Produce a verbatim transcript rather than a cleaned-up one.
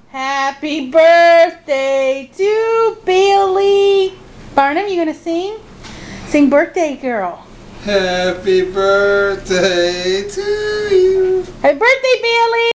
Happy birthday to Billy. Barnum, you gonna sing? Sing birthday girl. Happy birthday to you. Happy birthday, Billy.